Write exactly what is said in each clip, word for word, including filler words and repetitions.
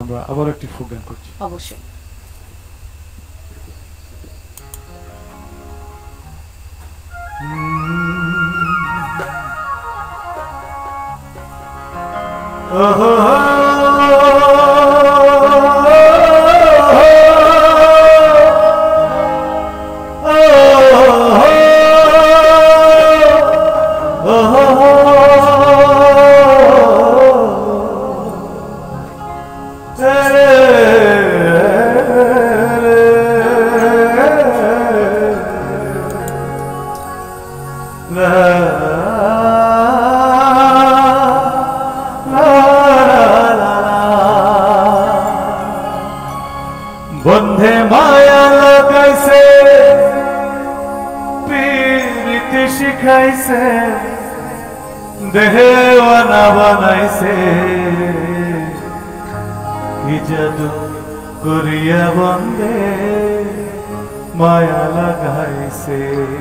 আমরা আবার একটি ফোক গান করছি অবশ্যই। बंधे माया लगाइसे पीरिति शिखाइसे देवाना बनाइसे कि जादू करिया बंदे माया लगाइसे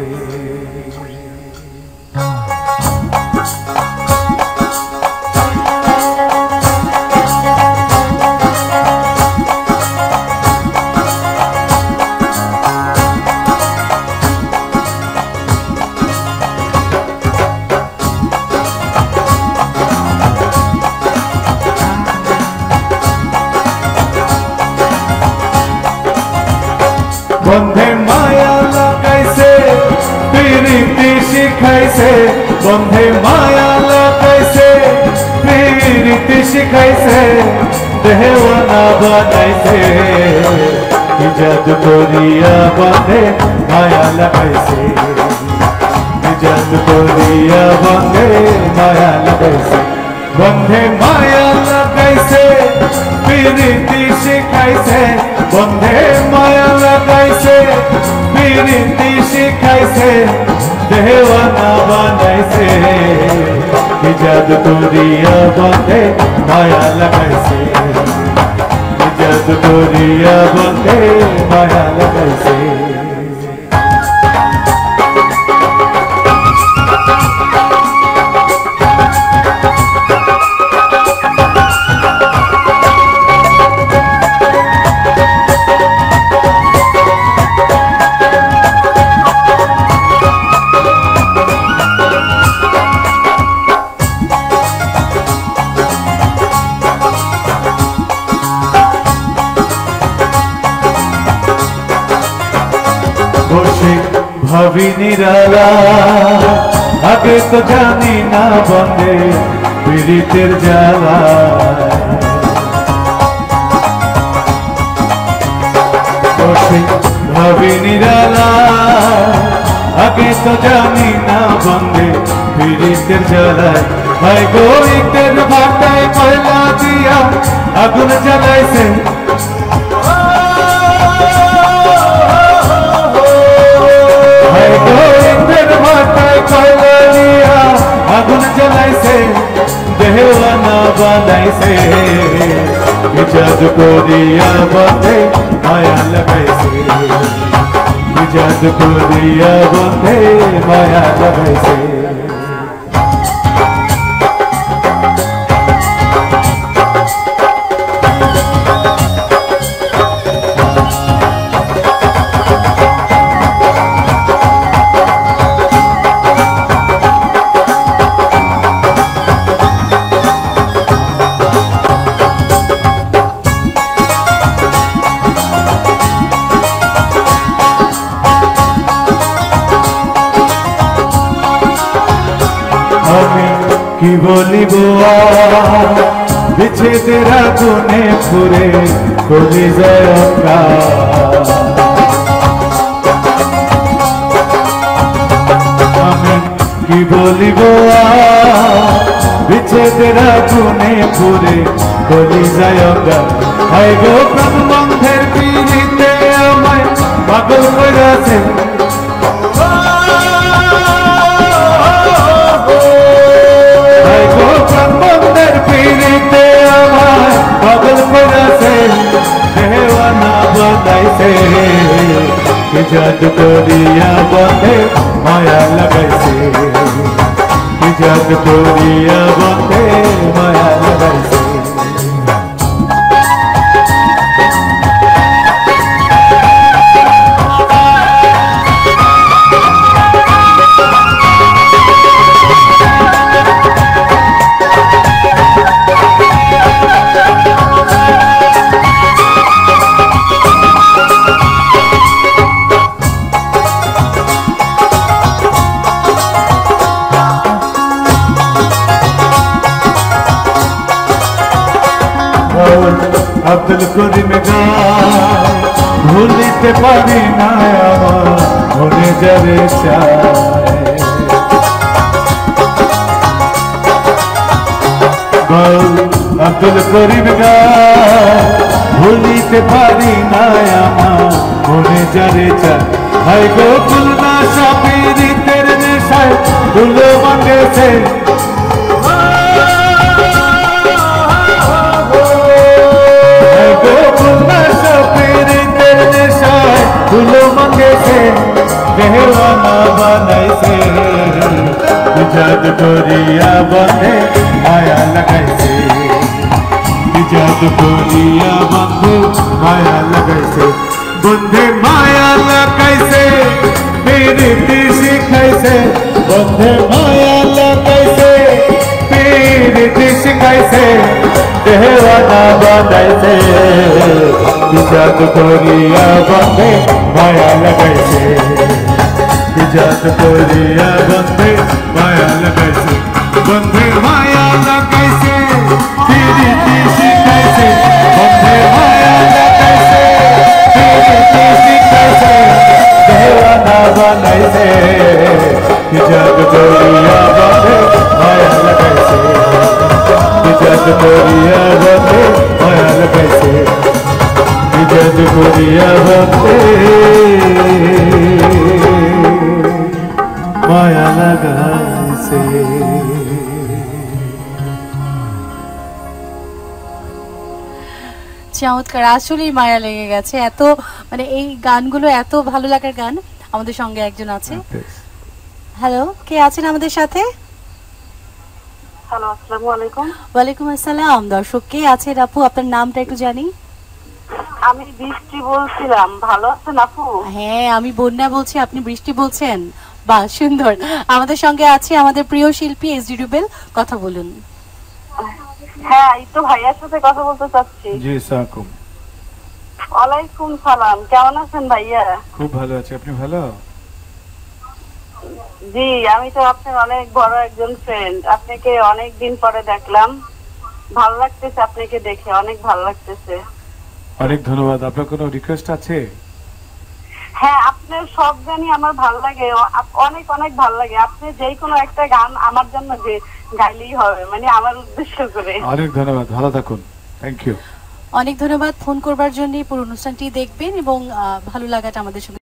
बंधे माया लगाइसे पीरिति शिखाइसे बंधे माया लगाइसे पीरिति शिखाइसे देवाना बनाइसे कि जादू करिया बंधे माया लगाइसे कि जादू करिया बंधे माया लगाइसे बंधे माया लगाइसे पीरिति शिखाइसे बंधे माया लगाइसे पीरिति शिखाइसे देवाना बनाइसे कि जादू करिया बंधे माया लगाइसे कि जादू करिया बंधे माया लगाइसे भावी निराला आगे तो जानी ना बंदे पीड़ितेर जाला भावी निराला आगे तो जानी ना बंदे पीड़ितेर जाला भाई गोईतेर भाटाय कोयला दिया आগুন জ্বালাইছে आगुन जलाइसे देवाना बनाइसे कि जादू करिया बंधे माया लगाइसे कि जादू करिया बंधे माया लगाइसे কি বলিব বিচ্ছেদের আগুনে পুরে কলিজায় অঙ্গার আমি কি বলিব বিচ্ছেদের আগুনে পুরে কলিজায় অঙ্গার হায় গো প্রাণ বন্ধের পিড়িতে আমায় পাগল করেছে बंदर पीड़िते आवाज पागल पड़ासे देवाना बनाइसे कि जादू करिया बंधे माया लगाइसे कि जादू करिया बंधे माया लगाइसे আব্দুল করিম গায় ভুলিতে পারি না আমার মনে যারে চায় আব্দুল করিম গায় ভুলিতে পারি না আমার মনে যারে চায় হাই গো খুলনা সাপিরিতের নেশায় দুলো মাঙ্গেছে হাই গো খুলনা সাপিরিতের নেশায় দুলো মাঙ্গেছে দেওয়ানা বানাইছে জাদ করিয়া বন্ধে মায়া লাগাইছে জাদ করিয়া বন্ধে মায়া লাগাইছে বন্ধে মায়া লাগাইছে পীরিতি শিখাইছে বন্ধে মায়া লাগাইছে পীরিতি শিখাইছে দেওয়ানা বানাইছে জাদ করিয়া বন্ধে মায়া লাগাইছে জাদ করিয়া বন্ধে মায়া লাগাইছে বন্ধে মায়া লাগাইছে পীরিতি শিখাইছে বন্ধে মায়া লাগাইছে পীরিতি শিখাইছে দেওয়ানা বানাইছে জাদ করিয়া বন্ধে মায়া লাগাইছে জাদ করিয়া বন্ধে মায়া লাগাইছে জাদ করিয়া বন্ধে মায়া লাগাইছে চমৎকার আসলেই মায়া লেগে গেছে এত মানে এই গানগুলো এত ভালো লাগার গান আমাদের সঙ্গে একজন আছে হ্যালো কে আছেন আমাদের সাথে হ্যালো আসসালামু আলাইকুম ওয়ালাইকুম আসসালাম দর্শক কে আছেন আপু আপনার নামটা একটু জানি আমি বৃষ্টি বলছিলাম ভালো আছেন আপু হ্যাঁ আমি বন্যা বলছি আপনি বৃষ্টি বলছেন বাহ সুন্দর আমাদের সঙ্গে আছে আমাদের প্রিয় শিল্পী এস.ড রুবেল কথা বলুন হ্যাঁ এই তো ভাইয়ার সাথে কথা বলতে চাচ্ছি জি সাকুম ওয়ালাইকুম সালাম কেমন আছেন ভাইয়া খুব ভালো আছি আপনি ভালো জি আমি তো আপনার অনেক বড় একজন ফ্রেন্ড আপনাকে অনেক দিন পরে দেখলাম ভালো লাগতেছে আপনাকে দেখে অনেক ভালো লাগতেছে অনেক ধন্যবাদ আপনার কোনো রিকোয়েস্ট আছে হ্যাঁ আপনার সব গানই আমার ভালো লাগে অনেক অনেক ভালো লাগে আপনি যেই কোনো একটা গান আমার জন্য যে গাইলেই হবে মানে আমার উদ্দেশ্য করে অনেক ধন্যবাদ ভালো থাকুন থ্যাংক ইউ অনেক ধন্যবাদ ফোন করবার জন্য পুরো অনুষ্ঠানটি দেখবেন এবং ভালো লাগাটা আমাদের সঙ্গে